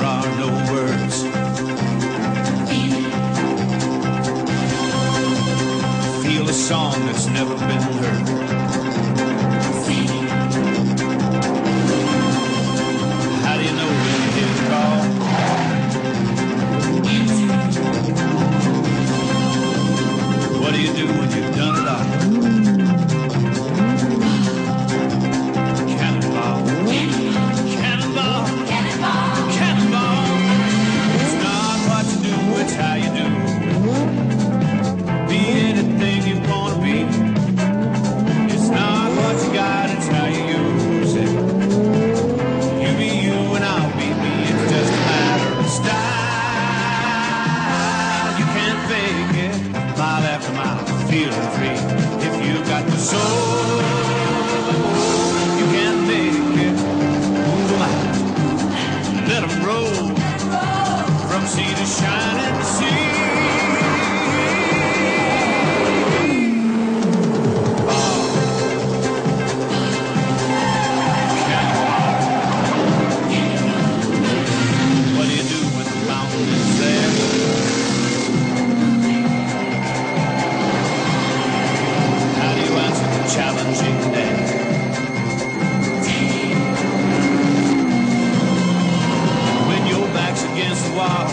are no words. Feel a song that's never been heard. How do you know when you hear the call? What do you do when you've done it all? Cannonball. Cannonball. Cannonball. Cannonball. It's not what you do, it's how you do. Be anything you want to be. It's not what you got, it's how you use it. You be you and I'll be me. It's just a matter of style. You can't fake it. Mile after mile, feeling free. If you got the soul, you can make it. Move them out, let them roll from sea to shining sea. What do you do when the mountain is there? Challenging day. When your back's against the wall,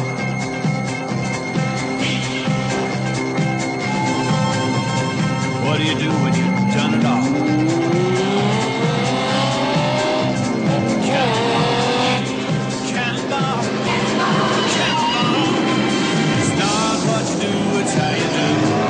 what do you do when you've done it all? Cannonball, cannonball, cannonball. It's not what you do, it's how you do.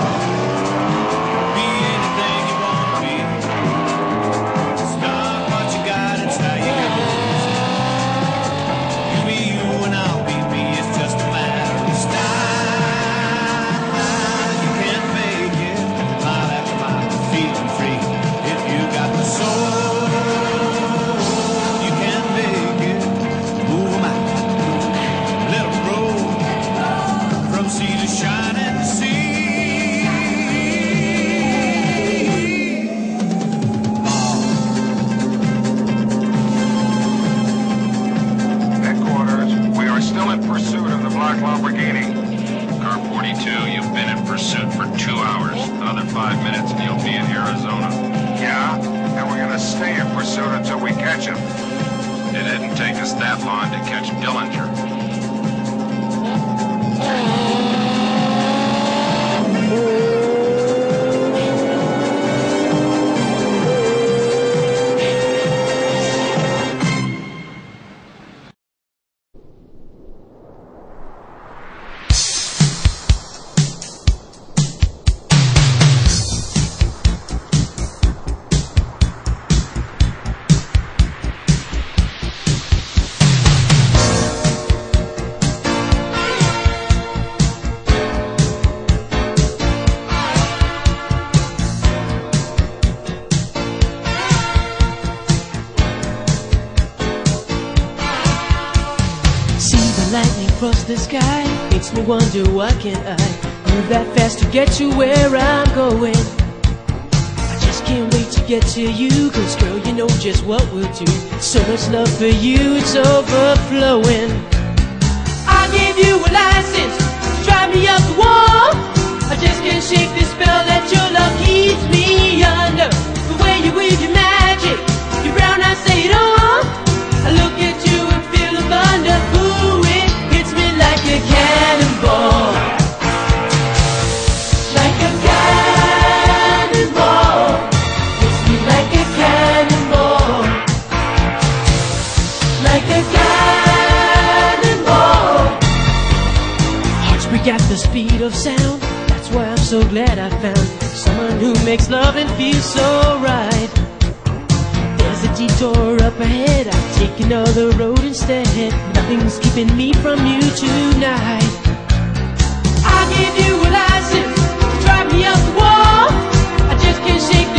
Across the sky makes me wonder, why can't I move that fast to get to where I'm going? I just can't wait to get to you, cause girl, you know just what we'll do. So much love for you, it's overflowing. I gave you a license to drive me up the wall. I just can't shake this spell that your love keeps me under. The way you weave your magic, your brown eyes say it all. I look at you and feel the thunder. Ooh, it hits me like a cannonball. Like a cannonball. Hits me like a cannonball. Like a cannonball. Hearts break at the speed of sound. That's why I'm so glad I found someone who makes love and feels so right. There's a detour up ahead, I'll take another road instead. Nothing's keeping me from you tonight. I give you a license to drive me up the wall. I just can't shake